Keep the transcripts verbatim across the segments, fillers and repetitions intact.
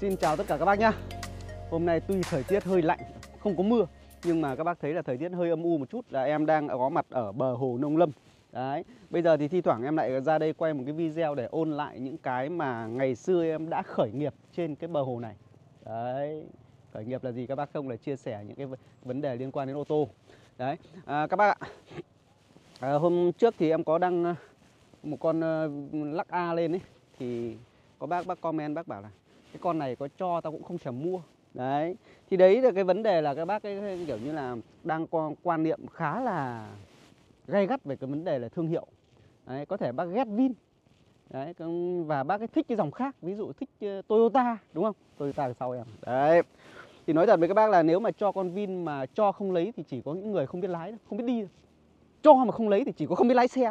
Xin chào tất cả các bác nhá. Hôm nay tuy thời tiết hơi lạnh, không có mưa, nhưng mà các bác thấy là thời tiết hơi âm u một chút, là em đang có mặt ở bờ hồ Nông Lâm. Đấy, bây giờ thì thi thoảng em lại ra đây quay một cái video để ôn lại những cái mà ngày xưa em đã khởi nghiệp trên cái bờ hồ này. Đấy, khởi nghiệp là gì các bác không, là chia sẻ những cái vấn đề liên quan đến ô tô. Đấy, à, các bác ạ, à, hôm trước thì em có đăng một con uh, lắc A lên ấy, thì có bác bác comment bác bảo là cái con này có cho tao cũng không thèm mua. Đấy, thì đấy là cái vấn đề là các bác ấy, kiểu như là đang có quan niệm khá là gay gắt về cái vấn đề là thương hiệu. Đấy, có thể bác ghét Vin. Đấy, và bác ấy thích cái dòng khác, ví dụ thích uh, Toyota, đúng không? Toyota sau em. Đấy, thì nói thật với các bác là nếu mà cho con Vin mà cho không lấy thì chỉ có những người không biết lái, không biết đi. Cho mà không lấy thì chỉ có không biết lái xe.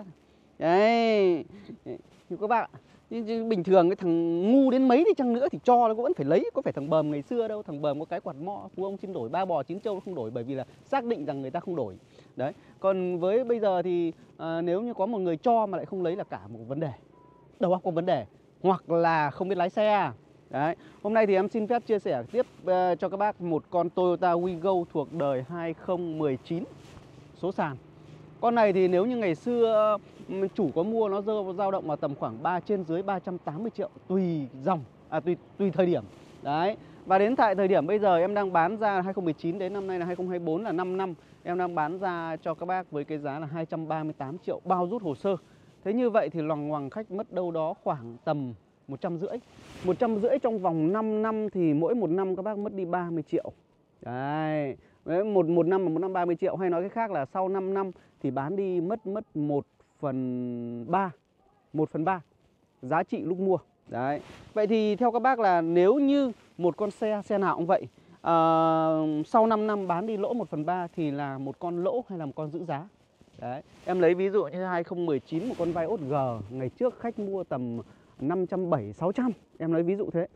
Đấy, nhưng các bạn, bình thường cái thằng ngu đến mấy đi chăng nữa thì cho nó cũng vẫn phải lấy. Có phải thằng bờm ngày xưa đâu, thằng bờm có cái quạt mọ, phú ông xin đổi ba bò chín trâu nó không đổi, bởi vì là xác định rằng người ta không đổi. Đấy, còn với bây giờ thì à, nếu như có một người cho mà lại không lấy là cả một vấn đề, đầu óc có vấn đề, hoặc là không biết lái xe. Đấy, hôm nay thì em xin phép chia sẻ tiếp uh, cho các bác một con Toyota Wigo thuộc đời hai không một chín số sàn. Con này thì nếu như ngày xưa chủ có mua nó dao động vào tầm khoảng ba trên dưới ba trăm tám mươi triệu tùy dòng, à tùy tùy thời điểm. Đấy. Và đến tại thời điểm bây giờ em đang bán ra hai không một chín đến năm nay là hai không hai tư là năm năm, em đang bán ra cho các bác với cái giá là hai trăm ba mươi tám triệu bao rút hồ sơ. Thế như vậy thì loằng ngoằng khách mất đâu đó khoảng tầm một trăm rưỡi. một trăm rưỡi trong vòng năm năm thì mỗi một năm các bác mất đi ba mươi triệu. Đấy. Đấy, một, một năm mà một năm ba mươi triệu, hay nói cách khác là sau năm năm thì bán đi mất mất một phần ba, một phần ba giá trị lúc mua. Đấy. Vậy thì theo các bác là nếu như một con xe, xe nào cũng vậy, à, sau năm năm bán đi lỗ một phần ba thì là một con lỗ hay là một con giữ giá? Đấy. Em lấy ví dụ như hai không một chín một con Vios G, ngày trước khách mua tầm năm trăm bảy mươi sáu trăm, em lấy ví dụ thế.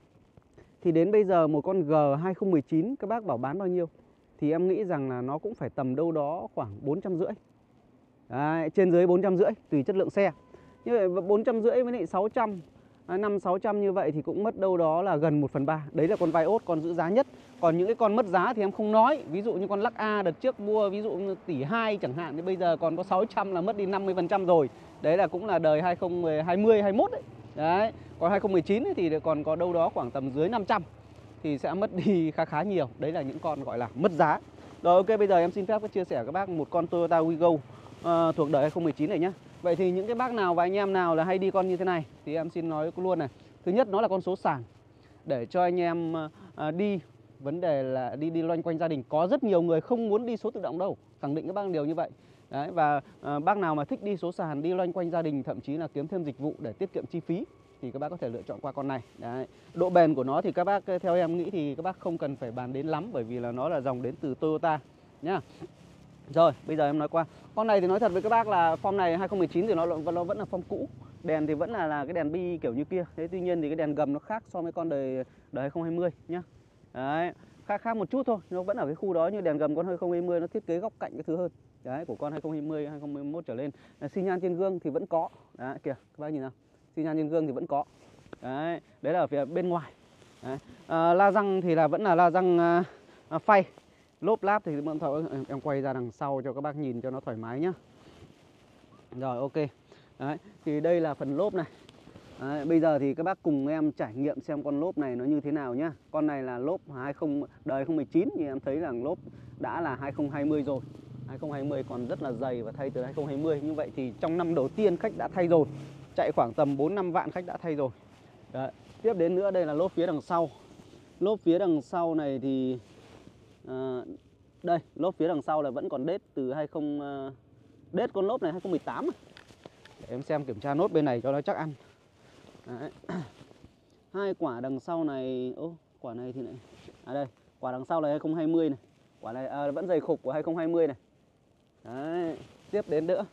Thì đến bây giờ một con G hai không một chín các bác bảo bán bao nhiêu? Thì em nghĩ rằng là nó cũng phải tầm đâu đó khoảng bốn trăm rưỡi. Đấy, trên dưới bốn trăm rưỡi tùy chất lượng xe. Như vậy bốn trăm rưỡi với lại sáu trăm, năm sáu trăm như vậy thì cũng mất đâu đó là gần một phần ba. Đấy là con Vios, con giữ giá nhất. Còn những cái con mất giá thì em không nói. Ví dụ như con Lux A đợt trước mua ví dụ như tỷ hai chẳng hạn, thì bây giờ còn có sáu trăm là mất đi năm mươi phần trăm rồi. Đấy là cũng là đời hai không hai không hai mốt đấy. Đấy, còn hai không một chín thì còn có đâu đó khoảng tầm dưới năm trăm thì sẽ mất đi khá khá nhiều. Đấy là những con gọi là mất giá. Rồi ok, bây giờ em xin phép chia sẻ các bác một con Toyota Wigo uh, thuộc đời hai không một chín này nhé. Vậy thì những cái bác nào và anh em nào là hay đi con như thế này thì em xin nói luôn này. Thứ nhất, nó là con số sàn để cho anh em uh, đi. Vấn đề là đi đi loanh quanh gia đình. Có rất nhiều người không muốn đi số tự động đâu, khẳng định các bác điều như vậy. Đấy, và uh, bác nào mà thích đi số sàn, đi loanh quanh gia đình, thậm chí là kiếm thêm dịch vụ để tiết kiệm chi phí thì các bác có thể lựa chọn qua con này. Đấy. Độ bền của nó thì các bác theo em nghĩ thì các bác không cần phải bàn đến lắm, bởi vì là nó là dòng đến từ Toyota nhá. Rồi, bây giờ em nói qua. Con này thì nói thật với các bác là form này hai không một chín thì nó nó vẫn là form cũ. Đèn thì vẫn là là cái đèn bi kiểu như kia. Thế tuy nhiên thì cái đèn gầm nó khác so với con đời đời hai không hai không nhá. Đấy, khác khác một chút thôi, nó vẫn ở cái khu đó, như đèn gầm con hai không hai không nó thiết kế góc cạnh cái thứ hơn. Đấy, của con hai không hai không, hai không hai mốt trở lên. Xi nhan trên gương thì vẫn có. Đấy, kìa, các bác nhìn nào. Xi nhan trên gương thì vẫn có. Đấy, đấy là ở phía bên ngoài. Đấy. À, la răng thì là vẫn là la răng à, à, phay. Lốp láp thì em quay ra đằng sau cho các bác nhìn cho nó thoải mái nhá. Rồi ok. Đấy, thì đây là phần lốp này. Đấy, bây giờ thì các bác cùng em trải nghiệm xem con lốp này nó như thế nào nhá. Con này là lốp hai không đời hai không một chín thì em thấy là lốp đã là hai không hai không rồi. hai không hai không còn rất là dày và thay từ hai không hai không. Như vậy thì trong năm đầu tiên khách đã thay rồi. Chạy khoảng tầm bốn năm vạn khách đã thay rồi. Đấy. Tiếp đến nữa đây là lốp phía đằng sau. Lốp phía đằng sau này thì à, đây, lốp phía đằng sau là vẫn còn đết từ hai không uh, đết con lốp này hai không một tám. Để em xem kiểm tra nốt bên này cho nó chắc ăn. Đấy. Hai quả đằng sau này, ô quả này thì lại à đây, quả đằng sau là hai không hai không này. Quả này à, vẫn dày khục của hai không hai không này. Đấy, tiếp đến nữa.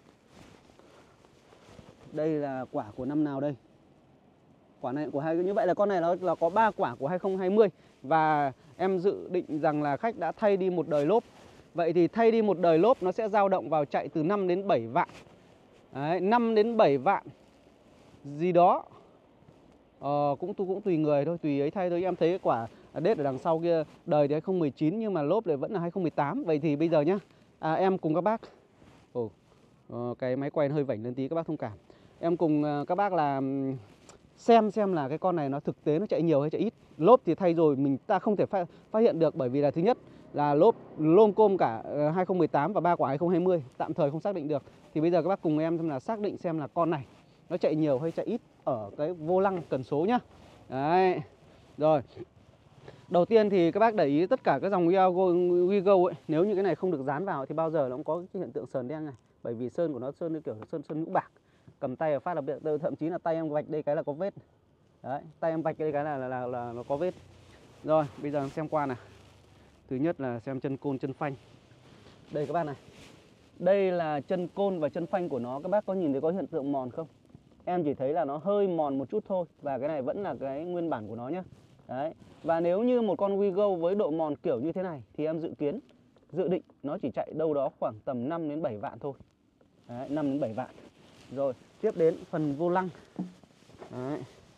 Đây là quả của năm nào đây? Quả này của hai, như vậy là con này nó là có ba quả của hai không hai không. Và em dự định rằng là khách đã thay đi một đời lốp. Vậy thì thay đi một đời lốp nó sẽ dao động vào chạy từ năm đến bảy vạn. Đấy, năm đến bảy vạn gì đó. Ờ, cũng cũng tùy người thôi, tùy ấy thay thôi. Em thấy cái quả đết ở đằng sau kia đời thì hai không một chín nhưng mà lốp lại vẫn là hai không một tám. Vậy thì bây giờ nhá, à, em cùng các bác, ồ, ờ, cái máy quay nó hơi vảnh lên tí, các bác thông cảm. Em cùng uh, các bác là xem xem là cái con này nó thực tế nó chạy nhiều hay chạy ít. Lốp thì thay rồi mình ta không thể phát, phát hiện được, bởi vì là thứ nhất là lốp lôm côm cả hai không một tám và ba quả hai không hai không, tạm thời không xác định được. Thì bây giờ các bác cùng em xem là xác định xem là con này nó chạy nhiều hay chạy ít ở cái vô lăng cần số nhá. Đấy. Rồi. Đầu tiên thì các bác để ý tất cả các dòng Wigo ấy, nếu như cái này không được dán vào thì bao giờ nó cũng có cái hiện tượng sờn đen này, bởi vì sơn của nó sơn như kiểu sơn sơn nhũ bạc. Cầm tay ở phát là thậm chí là tay em vạch đây cái là có vết. Đấy, tay em vạch đây cái là là, là là nó có vết. Rồi, bây giờ xem qua này. Thứ nhất là xem chân côn, chân phanh. Đây các bác này. Đây là chân côn và chân phanh của nó, các bác có nhìn thấy có hiện tượng mòn không? Em chỉ thấy là nó hơi mòn một chút thôi, và cái này vẫn là cái nguyên bản của nó nhé. Đấy. Và nếu như một con Wigo với độ mòn kiểu như thế này thì em dự kiến, dự định nó chỉ chạy đâu đó khoảng tầm năm đến bảy vạn thôi. Đấy, năm đến bảy vạn. Rồi, tiếp đến phần vô lăng. Đấy.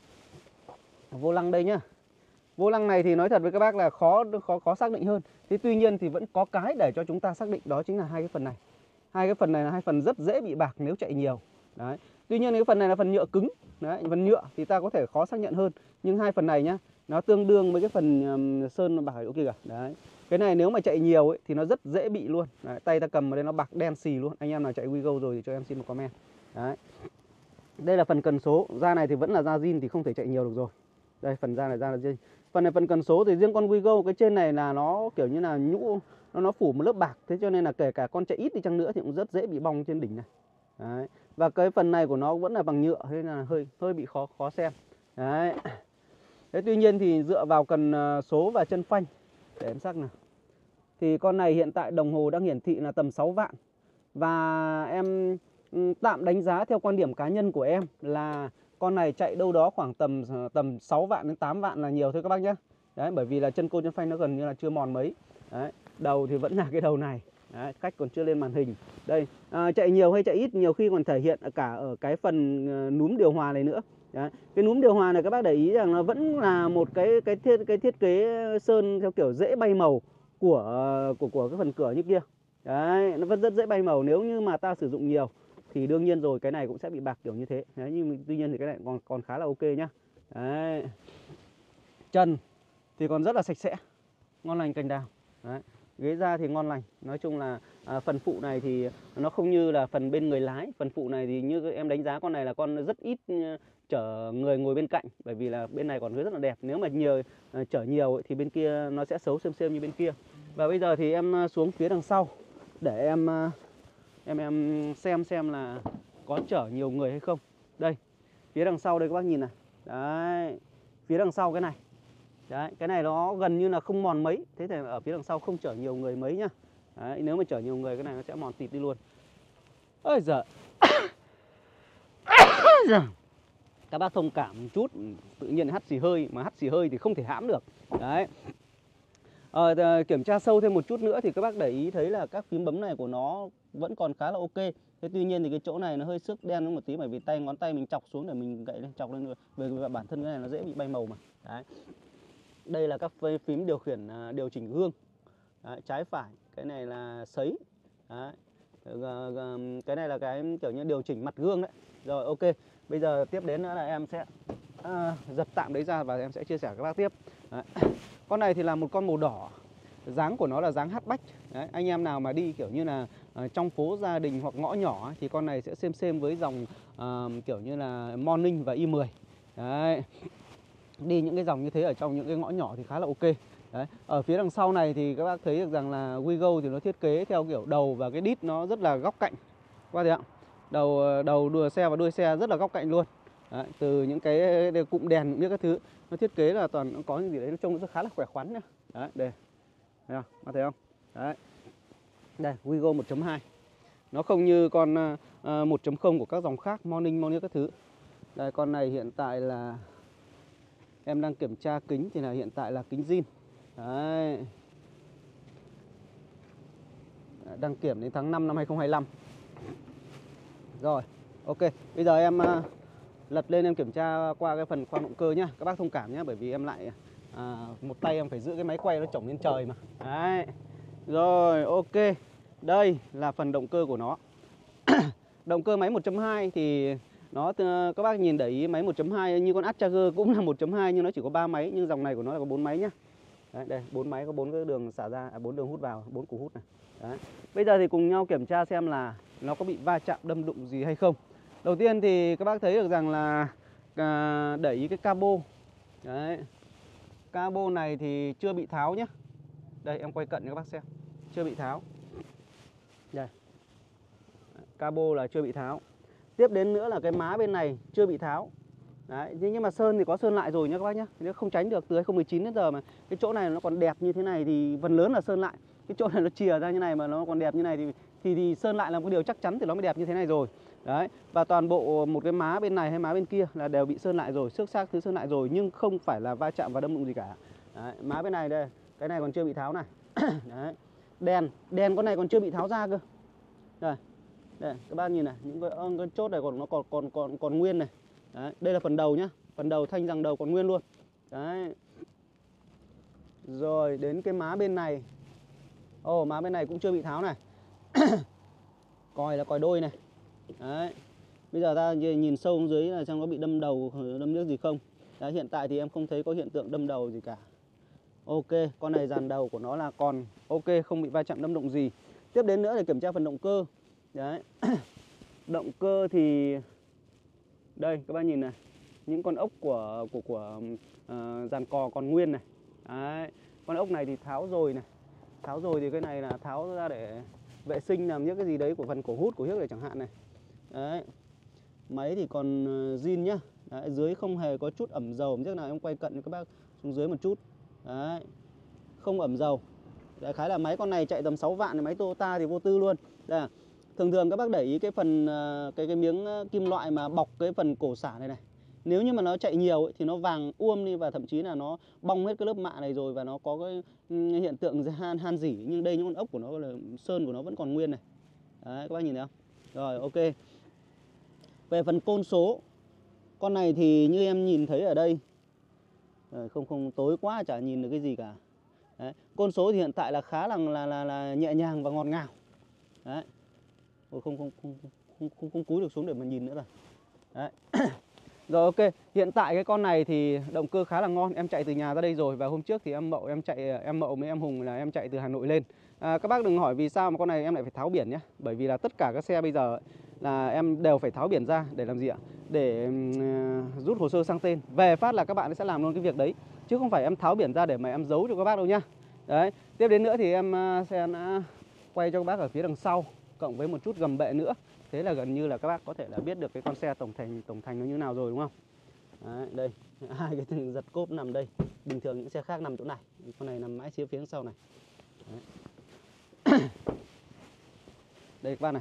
Vô lăng đây nhá. Vô lăng này thì nói thật với các bác là khó khó khó xác định hơn. Thế tuy nhiên thì vẫn có cái để cho chúng ta xác định, đó chính là hai cái phần này. Hai cái phần này là hai phần rất dễ bị bạc nếu chạy nhiều. Đấy. Tuy nhiên cái phần này là phần nhựa cứng. Đấy, phần nhựa thì ta có thể khó xác nhận hơn. Nhưng hai phần này nhá, nó tương đương với cái phần um, sơn bạc ở kia cả. Đấy. Cái này nếu mà chạy nhiều ấy, thì nó rất dễ bị luôn. Đấy, tay ta cầm vào đây nó bạc đen xì luôn. Anh em nào chạy Wigo rồi thì cho em xin một comment. Đấy. Đây là phần cần số. Da này thì vẫn là da zin thì không thể chạy nhiều được rồi. Đây, phần da này da là zin. Phần này phần cần số thì riêng con Wigo cái trên này là nó kiểu như là nhũ, nó nó phủ một lớp bạc, thế cho nên là kể cả con chạy ít đi chăng nữa thì cũng rất dễ bị bong trên đỉnh này. Đấy. Và cái phần này của nó vẫn là bằng nhựa, thế nên là hơi hơi bị khó khó xem. Đấy. Thế tuy nhiên thì dựa vào cần số và chân phanh để em sắc nào. Thì con này hiện tại đồng hồ đang hiển thị là tầm sáu vạn. Và em tạm đánh giá theo quan điểm cá nhân của em là con này chạy đâu đó khoảng tầm tầm sáu vạn đến tám vạn là nhiều thôi các bác nhé. Đấy, bởi vì là chân côn chân phanh nó gần như là chưa mòn mấy. Đấy, đầu thì vẫn là cái đầu này. Đấy, cách còn chưa lên màn hình. Đây, à, chạy nhiều hay chạy ít nhiều khi còn thể hiện ở cả ở cái phần núm điều hòa này nữa. Đấy, cái núm điều hòa này các bác để ý rằng nó vẫn là một cái cái thiết cái thiết kế sơn theo kiểu dễ bay màu của của của cái phần cửa như kia. Đấy, nó vẫn rất dễ bay màu, nếu như mà ta sử dụng nhiều thì đương nhiên rồi cái này cũng sẽ bị bạc kiểu như thế. Đấy, nhưng tuy nhiên thì cái này còn còn khá là ok nhá. Đấy. Chân thì còn rất là sạch sẽ, ngon lành cành đào. Đấy. Ghế da thì ngon lành. Nói chung là à, phần phụ này thì nó không như là phần bên người lái. Phần phụ này thì như em đánh giá con này là con rất ít chở người ngồi bên cạnh, bởi vì là bên này còn rất là đẹp. Nếu mà nhiều uh, chở nhiều ấy, thì bên kia nó sẽ xấu xem xem như bên kia. Và bây giờ thì em xuống phía đằng sau để em em em xem xem là có chở nhiều người hay không. Đây, phía đằng sau đây các bác nhìn này. Đấy, phía đằng sau cái này. Đấy, cái này nó gần như là không mòn mấy. Thế thì ở phía đằng sau không chở nhiều người mấy nhá. Đấy, nếu mà chở nhiều người cái này nó sẽ mòn tịt đi luôn. Ôi giời. Các bác thông cảm một chút, tự nhiên hắt xì hơi, mà hắt xì hơi thì không thể hãm được. Đấy. À, kiểm tra sâu thêm một chút nữa thì các bác để ý thấy là các phím bấm này của nó vẫn còn khá là ok. Thế tuy nhiên thì cái chỗ này nó hơi xước đen hơn một tí, bởi vì tay ngón tay mình chọc xuống để mình gậy lên chọc lên nữa. Bởi vì bản thân cái này nó dễ bị bay màu mà. Đấy. Đây là các phím điều khiển điều chỉnh gương. Đấy, trái phải, cái này là sấy. Đấy. Cái này là cái kiểu như điều chỉnh mặt gương đấy. Rồi ok, bây giờ tiếp đến nữa là em sẽ à, giật tạm đấy ra và em sẽ chia sẻ với các bác tiếp. Đấy. Con này thì là một con màu đỏ, dáng của nó là dáng hatchback. Đấy, anh em nào mà đi kiểu như là uh, trong phố gia đình hoặc ngõ nhỏ ấy, thì con này sẽ xem xem với dòng uh, kiểu như là Morning và i mười. Đấy. Đi những cái dòng như thế ở trong những cái ngõ nhỏ thì khá là ok. Đấy. Ở phía đằng sau này thì các bác thấy được rằng là Wigo thì nó thiết kế theo kiểu đầu và cái đít nó rất là góc cạnh. Qua thấy không? Đầu đầu đuôi xe và đuôi xe rất là góc cạnh luôn. Đấy, từ những cái cụm đèn những các thứ nó thiết kế là toàn có những gì đấy, nó trông nó khá là khỏe khoắn nhá. Đấy, đây. Thấy không? Có thấy không? Đấy. Đây, Wigo một chấm hai. Nó không như con uh, một chấm không của các dòng khác, Morning, Morning các thứ. Đây, con này hiện tại là em đang kiểm tra kính thì là hiện tại là kính zin. Đấy. Đăng kiểm đến tháng năm năm hai không hai lăm. Rồi, ok. Bây giờ em uh, lật lên em kiểm tra qua cái phần khoang động cơ nhá. Các bác thông cảm nhé, bởi vì em lại à, một tay em phải giữ cái máy quay nó chổng lên trời mà. Đấy. Rồi, ok. Đây là phần động cơ của nó. Động cơ máy một chấm hai thì nó, các bác nhìn để ý máy một chấm hai như con Charger cũng là một chấm hai nhưng nó chỉ có ba máy, nhưng dòng này của nó là có bốn máy nhá. Đấy, đây, bốn máy có bốn cái đường xả ra, à, bốn đường hút vào, bốn củ hút này. Đấy. Bây giờ thì cùng nhau kiểm tra xem là nó có bị va chạm đâm đụng gì hay không. Đầu tiên thì các bác thấy được rằng là à, để ý cái cabo. Đấy. Cabo này thì chưa bị tháo nhé. Đây em quay cận cho các bác xem. Chưa bị tháo. Đây. Cabo là chưa bị tháo. Tiếp đến nữa là cái má bên này chưa bị tháo. Đấy, nhưng mà sơn thì có sơn lại rồi nhá các bác nhá. Nếu không tránh được từ hai không một chín đến giờ mà cái chỗ này nó còn đẹp như thế này thì phần lớn là sơn lại. Cái chỗ này nó chìa ra như này mà nó còn đẹp như này thì thì, thì sơn lại là một điều chắc chắn thì nó mới đẹp như thế này rồi. Đấy, và toàn bộ một cái má bên này hay má bên kia là đều bị sơn lại rồi, xước xác thứ sơn lại rồi nhưng không phải là va chạm và đâm đụng gì cả. Đấy, má bên này đây, cái này còn chưa bị tháo này. Đấy. Đèn, đèn con này còn chưa bị tháo ra cơ. Đây. Đây, các bác nhìn này, những cái, cái chốt này còn nó còn còn còn còn nguyên này. Đấy, đây là phần đầu nhá, phần đầu thanh rằng đầu còn nguyên luôn. Đấy. Rồi đến cái má bên này. Ồ, oh, má bên này cũng chưa bị tháo này. Còi là còi đôi này. Đấy. Bây giờ ta nhìn sâu xuống dưới là xem có bị đâm đầu, đâm nước gì không. Đấy, hiện tại thì em không thấy có hiện tượng đâm đầu gì cả. Ok, con này dàn đầu của nó là còn ok, không bị va chạm đâm đụng gì. Tiếp đến nữa là kiểm tra phần động cơ. Đấy. Động cơ thì đây các bác nhìn này, những con ốc của của của uh, dàn cò còn nguyên này. Đấy. Con ốc này thì tháo rồi này. Tháo rồi thì cái này là tháo ra để vệ sinh làm những cái gì đấy của phần cổ hút của hiếc này chẳng hạn này. Đấy. Máy thì còn zin nhá. Đấy, dưới không hề có chút ẩm dầu, chắc là em quay cận cho các bác xuống dưới một chút. Đấy. Không ẩm dầu. Đại khái là máy con này chạy tầm sáu vạn, máy Toyota thì vô tư luôn. Đây à. Thường thường các bác để ý cái phần cái cái miếng kim loại mà bọc cái phần cổ xả này này. Nếu như mà nó chạy nhiều ấy, thì nó vàng uôm đi và thậm chí là nó bong hết cái lớp mạ này rồi và nó có cái hiện tượng han han rỉ, nhưng đây những con ốc của nó là sơn của nó vẫn còn nguyên này. Đấy, các bác nhìn thấy không? Rồi, ok. Về phần côn số, con này thì như em nhìn thấy ở đây, rồi, không không tối quá chả nhìn được cái gì cả. Đấy. Côn số thì hiện tại là khá là là là, là nhẹ nhàng và ngọt ngào. Đấy. Ôi, không không không không không không cúi được xuống để mà nhìn nữa rồi. Đấy. Rồi ok, hiện tại cái con này thì động cơ khá là ngon, em chạy từ nhà ra đây rồi và hôm trước thì em Mậu em chạy em Mậu với em Hùng là em chạy từ Hà Nội lên. À, các bác đừng hỏi vì sao mà con này em lại phải tháo biển nhé, bởi vì là tất cả các xe bây giờ là em đều phải tháo biển ra để làm gì ạ? Để uh, rút hồ sơ sang tên. Về phát là các bạn sẽ làm luôn cái việc đấy, chứ không phải em tháo biển ra để mà em giấu cho các bác đâu nhá. Đấy, tiếp đến nữa thì em uh, sẽ đã quay cho các bác ở phía đằng sau cộng với một chút gầm bệ nữa. Thế là gần như là các bác có thể là biết được cái con xe tổng thành tổng thành nó như nào rồi đúng không? Đấy, đây, hai cái giật cốp nằm đây. Bình thường những xe khác nằm chỗ này, con này nằm mãi phía phía sau này. Đấy. Đây các bác này.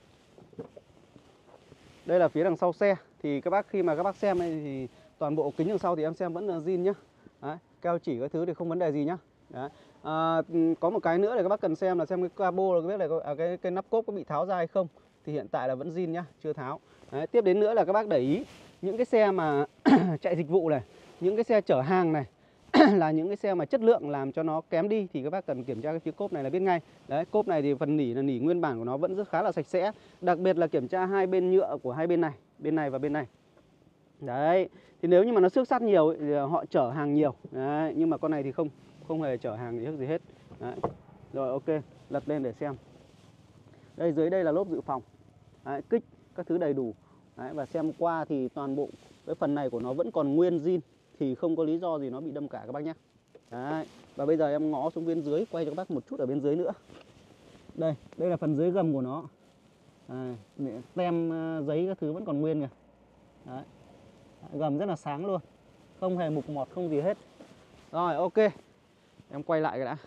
Đây là phía đằng sau xe. Thì các bác khi mà các bác xem đây thì toàn bộ kính đằng sau thì em xem vẫn là zin nhá. Đấy, keo chỉ các thứ thì không vấn đề gì nhá. Đấy. À, có một cái nữa để các bác cần xem là xem cái cabo là biết là cái, cái, cái nắp cốp có bị tháo ra hay không. Thì hiện tại là vẫn zin nhá, chưa tháo. Đấy, tiếp đến nữa là các bác để ý những cái xe mà chạy dịch vụ này, những cái xe chở hàng này là những cái xe mà chất lượng làm cho nó kém đi thì các bác cần kiểm tra cái phía cốp này là biết ngay. Đấy, cốp này thì phần nỉ là nỉ nguyên bản của nó vẫn rất khá là sạch sẽ. Đặc biệt là kiểm tra hai bên nhựa của hai bên này, bên này và bên này. Đấy, thì nếu như mà nó xước sát nhiều ấy, thì họ chở hàng nhiều. Đấy, nhưng mà con này thì không không hề chở hàng gì, gì hết. Đấy. Rồi ok, lật lên để xem. Đây dưới đây là lốp dự phòng. Đấy, kích các thứ đầy đủ. Đấy, và xem qua thì toàn bộ cái phần này của nó vẫn còn nguyên zin thì không có lý do gì nó bị đâm cả các bác nhé. Đấy. Và bây giờ em ngó xuống bên dưới, quay cho các bác một chút ở bên dưới nữa. Đây, đây là phần dưới gầm của nó. À, tem giấy các thứ vẫn còn nguyên kìa. Đấy. Gầm rất là sáng luôn, không hề mục mọt không gì hết. Rồi ok, em quay lại cái đã.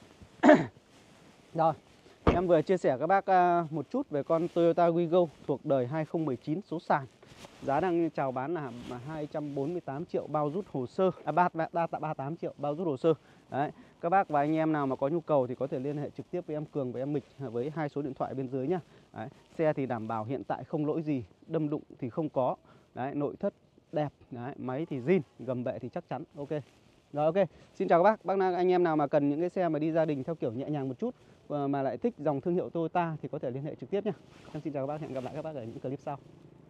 Rồi, em vừa chia sẻ các bác một chút về con Toyota Wigo thuộc đời hai không một chín số sàn. Giá đang chào bán là hai trăm bốn mươi tám triệu bao rút hồ sơ, à ba mươi tám triệu bao rút hồ sơ. Đấy, các bác và anh em nào mà có nhu cầu thì có thể liên hệ trực tiếp với em Cường và em Mịch với hai số điện thoại bên dưới nhá. Đấy, xe thì đảm bảo hiện tại không lỗi gì, đâm đụng thì không có. Đấy, nội thất đẹp, đấy, máy thì zin, gầm bệ thì chắc chắn. Ok. Rồi ok. Xin chào các bác. Bác nào anh em nào mà cần những cái xe mà đi gia đình theo kiểu nhẹ nhàng một chút mà lại thích dòng thương hiệu Toyota thì có thể liên hệ trực tiếp nhá. Em xin chào các bác, hẹn gặp lại các bác ở những clip sau.